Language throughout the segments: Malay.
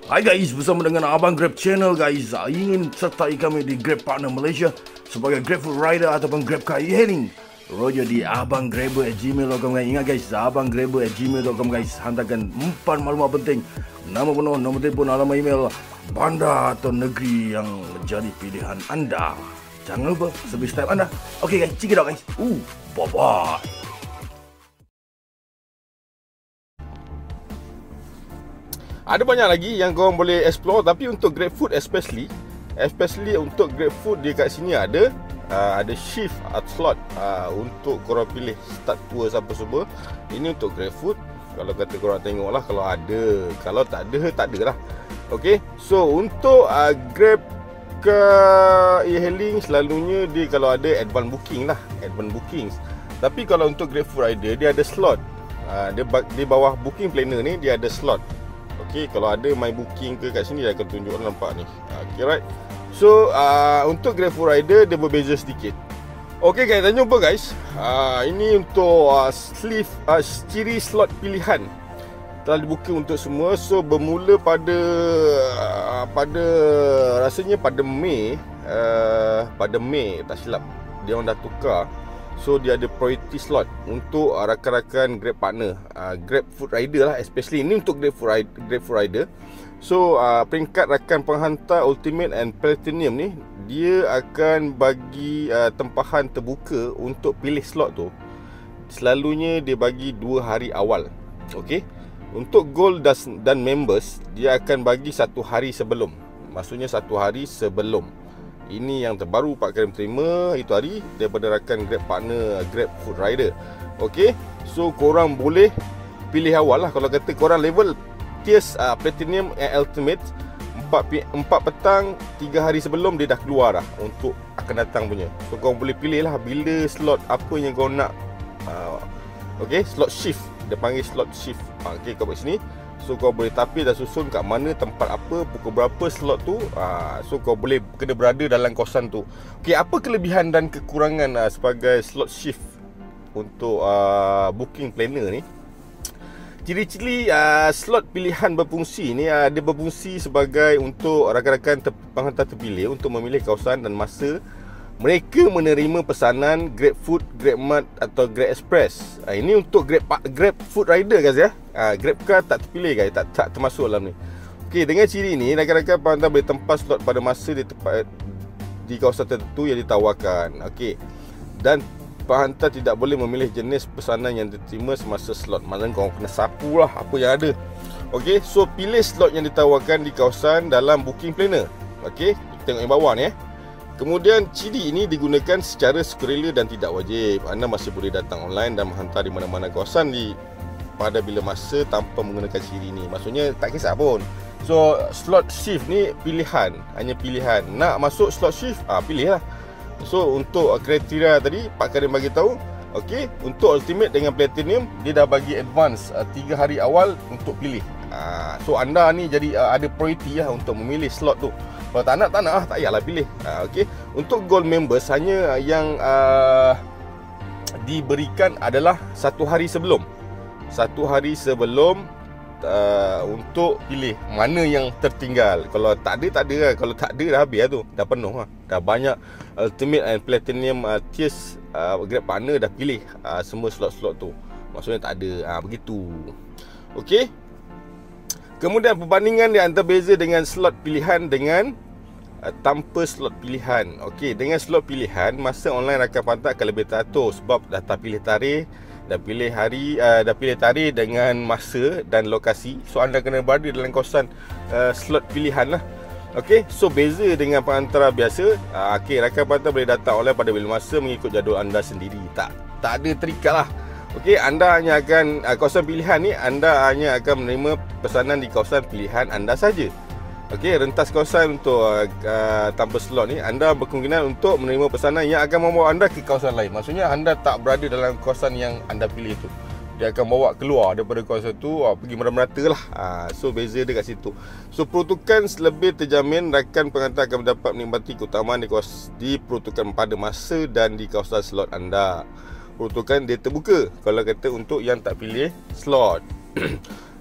Hai guys, bersama dengan Abang Grab Channel guys. Ingin sertai kami di Grab Partner Malaysia sebagai GrabFood Rider ataupun Grab Car E-Hailing? Roger di abanggrabber@gmail.com guys. Ingat guys, abanggrabber@gmail.com guys. Hantarkan 4 maklumat penting: nama penuh, nombor telefon, alamat email, bandar atau negeri yang menjadi pilihan anda. Jangan lupa subscribe anda. Okay guys, check it out guys. Bye-bye. Ada banyak lagi yang korang boleh explore, tapi untuk GrabFood especially untuk GrabFood dia kat sini ada shift slot untuk korang pilih start tour apa semua. Ini untuk GrabFood. Kalau kata korang tengok lah, kalau ada, kalau tak ada lah. Okay, so untuk Grab ke e-hailing selalunya dia kalau ada advance booking. Tapi kalau untuk GrabFood Rider dia ada slot. Di bawah booking planner ni dia ada slot. Okay, kalau ada my booking ke kat sini dia akan tunjuk, nampak ni. Okay, right. So untuk GrabFood Rider dia berbeza sedikit. Okay guys, tanya jumpa guys. Ini untuk ciri slot pilihan telah dibuka untuk semua. So bermula pada rasanya pada Mei tak silap dia orang dah tukar. So dia ada priority slot untuk rakan-rakan Grab partner, GrabFood Rider lah especially. Ini untuk GrabFood Rider. So peringkat rakan penghantar Ultimate and Platinum ni, dia akan bagi tempahan terbuka untuk pilih slot tu. Selalunya dia bagi 2 hari awal. Okay. Untuk Gold dan Members, dia akan bagi 1 hari sebelum. Maksudnya 1 hari sebelum. Ini yang terbaru Pak Karim terima itu hari daripada rakan Grab partner GrabFood Rider. Okay, so korang boleh pilih awal lah. Kalau kata korang level tiers Platinum and Ultimate, 4 petang 3 hari sebelum dia dah keluar dah untuk akan datang punya. So korang boleh pilih lah bila slot apa yang korang nak. Okay, slot shift, dia panggil slot shift. Okay, kau kat sini. So kau boleh tapis dan susun kat mana, tempat apa, pukul berapa slot tu. So kau boleh kena berada dalam kawasan tu. Okay, apa kelebihan dan kekurangan sebagai slot shift untuk booking planner ni? Ciri-ciri slot pilihan berfungsi ni, dia berfungsi sebagai untuk rakan-rakan penghantar terpilih untuk memilih kawasan dan masa mereka menerima pesanan GrabFood, GrabMart atau Grab Express. Ini untuk GrabFood Rider guys ya. Grab Car tak terpilih guys, tak termasuk dalam ni. Okey, dengan ciri ni rakan-rakan penghantar boleh tempas slot pada masa di kawasan tertentu yang ditawarkan. Okey. Dan penghantar tidak boleh memilih jenis pesanan yang diterima semasa slot. Maksudnya korang kena sapu lah apa yang ada. Okey, so pilih slot yang ditawarkan di kawasan dalam booking planner. Okey, tengok yang bawah ni Kemudian ciri ini digunakan secara sukarela dan tidak wajib. Anda masih boleh datang online dan menghantar di mana-mana kawasan pada bila masa tanpa menggunakan ciri ini. Maksudnya tak kisah pun. So slot shift ni pilihan, hanya pilihan. Nak masuk slot shift, pilih lah. So untuk kriteria tadi Pak Karim bagi tahu. Okey, untuk Ultimate dengan Platinum dia dah bagi advance 3 hari awal untuk pilih. So anda ni jadi ada priority lah untuk memilih slot tu. Kalau tak nak lah, tak payahlah pilih. Okay. Untuk Gold Members hanya yang diberikan adalah 1 hari sebelum. 1 hari sebelum untuk pilih mana yang tertinggal. Kalau tak ada lah. Kalau tak ada dah habis lah tu. Dah penuh lah. Dah banyak Ultimate and Platinum tiers Grab partner dah pilih semua slot-slot tu. Maksudnya tak ada. Begitu. Okay. Kemudian perbandingan dia antara beza dengan slot pilihan dengan tanpa slot pilihan. Okey, dengan slot pilihan masa online rakan penghantar akan lebih teratur sebab dah pilih tarikh, dah pilih hari, dah pilih tarikh dengan masa dan lokasi. So anda kena berada dalam kawasan slot pilihan lah. Okey, so beza dengan penghantar biasa. Okey, rakan penghantar boleh datang online pada bila masa mengikut jadual anda sendiri. Tak ada terikat lah. Okey, anda hanya akan kawasan pilihan ni, anda hanya akan menerima pesanan di kawasan pilihan anda saja. Okey, rentas kawasan untuk tanpa slot ni, anda berkemungkinan untuk menerima pesanan yang akan membawa anda ke kawasan lain. Maksudnya anda tak berada dalam kawasan yang anda pilih tu. Dia akan bawa keluar daripada kawasan tu, pergi merata-merata lah. So beza dia kat situ. So peruntukan lebih terjamin, rakan penghantar akan mendapat menikmati keutamaan di peruntukan pada masa dan di kawasan slot anda. Peruntukan dia terbuka kalau kata untuk yang tak pilih slot.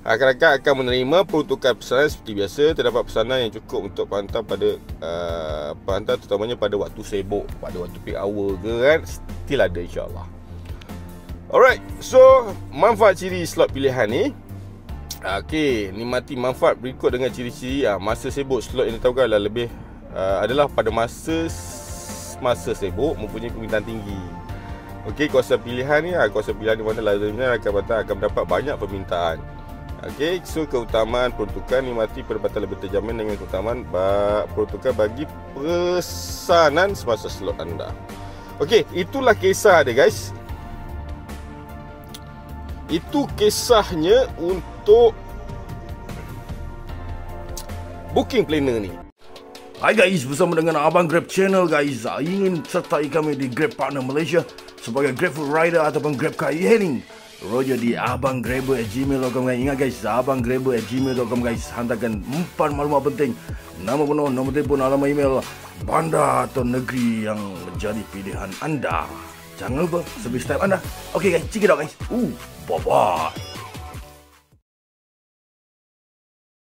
Rakan-rakan akan menerima peruntukan pesanan seperti biasa. Terdapat pesanan yang cukup untuk penghantar pada penghantar terutamanya pada waktu sibuk, pada waktu peak hour ke kan, still ada insyaAllah. Alright, so manfaat ciri slot pilihan ni. Okey, nikmati manfaat berikut dengan ciri-ciri masa sibuk. Slot yang ditawarkan adalah pada masa sibuk mempunyai permintaan tinggi. Okey, kawasan pilihan ni di mana lazimnya rakan-rakan akan mendapat banyak permintaan. Okey, so keutamaan peruntukan, nikmati perdebatan lebih terjamin dengan keutamaan peruntukan bagi pesanan semasa slot anda. Okey, itulah kisah dia guys. Itu kisahnya untuk booking planner ni. Hai guys, bersama dengan Abang Grab Channel guys, ingin sertai kami di Grab Partner Malaysia sebagai GrabFood Rider ataupun Grab Car E-Hailing. Roger di abanggrabber@gmail.com guys. Ingat guys, abanggrabber@gmail.com guys. Hantarkan 4 maklumat penting: nama penuh, nombor telefon, alamat email, bandar atau negeri yang menjadi pilihan anda. Jangan lupa subscribe anda. Okay guys, check it out guys. Bye bye.